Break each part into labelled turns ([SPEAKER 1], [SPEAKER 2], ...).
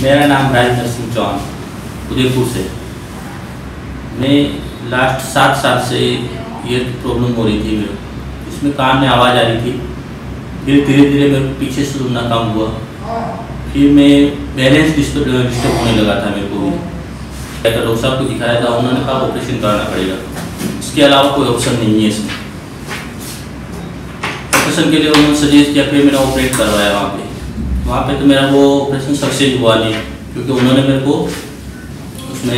[SPEAKER 1] मेरा नाम राजेंद्र सिंह चौहान, उदयपुर से। मैं लास्ट 7 साल से ये प्रॉब्लम हो रही थी मेरे, इसमें कान में आवाज़ आ रही थी। फिर धीरे धीरे मेरे पीछे से सुनना काम हुआ, फिर मैं बैलेंस डिस्टर्ब होने लगा था मेरे को भी। डॉक्टर साहब को दिखाया था, उन्होंने कहा ऑपरेशन कराना पड़ेगा, इसके अलावा कोई ऑप्शन नहीं है इसमें। ऑपरेशन के लिए उन्होंने सजेस्ट किया, फिर मैंने ऑपरेट करवाया वहाँ पे तो मेरा वो ऑपरेशन सक्सेस हुआ नहीं, क्योंकि उन्होंने मेरे को उसमें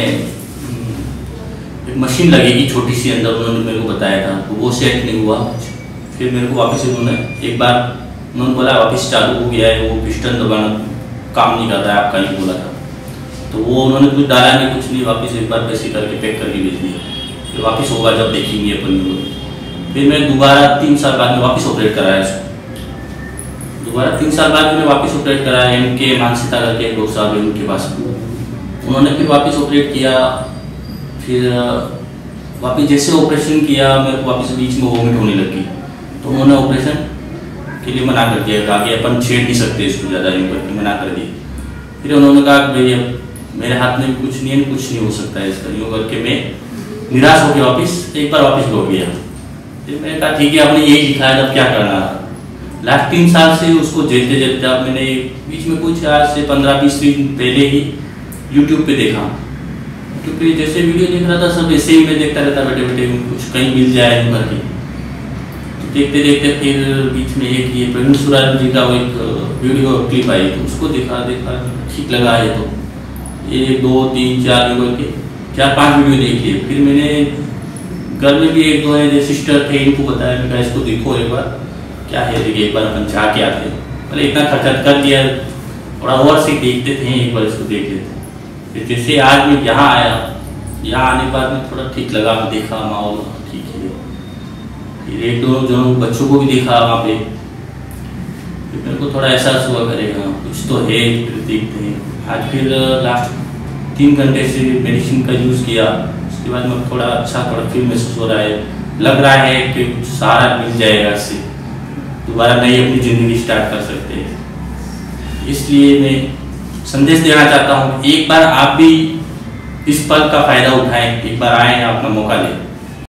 [SPEAKER 1] एक मशीन लगेगी छोटी सी अंदर, उन्होंने मेरे को बताया था, तो वो सेट नहीं हुआ। फिर मेरे को वापस उन्होंने एक बार उन्होंने बोला वापस चालू हो गया है, वो पिस्टन दबाना काम नहीं करता है आपका, नहीं बोला था। तो वो उन्होंने कुछ डाला नहीं, कुछ नहीं, वापस एक बार पैसे करके पैक करके भेज दिया। फिर वापस होगा जब देखेंगे अपन लोग। फिर मैं दोबारा 3 साल बाद में वापस ऑपरेट कराया इसको। दोबारा 3 साल बाद में वापस ऑपरेट कराया, इनके मानसिकता करके डॉक्टर साहब उनके पास, उन्होंने फिर वापस ऑपरेट किया। फिर वापस जैसे ऑपरेशन किया, मेरे को वापस बीच में वोमिट होने लगी, तो उन्होंने ऑपरेशन के लिए मना कर दिया, कहा कि अपन छेड़ नहीं सकते इसको ज़्यादा, यूँ करके मना कर दिया। फिर उन्होंने कहा कि भैया मेरे हाथ में कुछ नहीं है, कुछ नहीं हो सकता है इसका, यूँ करके मैं निराश होकर वापस एक बार वापस लौट गया। फिर मैंने कहा ठीक है, आपने यही सिखाया, तब क्या करना। लास्ट 3 साल से उसको झेलते झेलते अब मैंने बीच में कुछ आज से 15-20 दिन पहले ही यूट्यूब पे देखा। यूट्यूब पे जैसे वीडियो देख रहा था, सब ऐसे ही मैं देखता रहता बैठे बैठे, कुछ कहीं मिल जाए यूँ करके। तो देखते देखते फिर बीच में एक ये प्रवीण सुराज जी का वो एक वीडियो क्लिप आई, तो उसको देखा ठीक लगा है, तो 1 2 3 4 करके 4-5 वीडियो देख लिए। फिर मैंने घर में भी 1-2 है जो सिस्टर थे, इनको बताया, मैं इसको देखो एक बार क्या है, देखिए एक बार अपन जाके आते हैं, पहले इतना खर्चा कर दिया, थोड़ा और से देखते थे, एक बार इसको देख लेते। फिर जैसे आज मैं यहाँ आया, यहाँ आने के बाद में थोड़ा ठीक लगा, मैं देखा माहौल ठीक है। फिर 1-2 जनों बच्चों को भी देखा वहाँ पे, फिर मेरे को थोड़ा एहसास हुआ करेगा कुछ तो है। फिर देखते हैं, आज फिर लास्ट 3 घंटे से मेडिसिन का यूज़ किया, उसके बाद में थोड़ा अच्छा थोड़ा फील महसूस हो रहा है, लग रहा है कि कुछ सहारा मिल जाएगा, इससे दोबारा नई अपनी ज़िंदगी स्टार्ट कर सकते हैं। इसलिए मैं संदेश देना चाहता हूँ, एक बार आप भी इस पल का फ़ायदा उठाएं, एक बार आएँ, अपना मौका लें।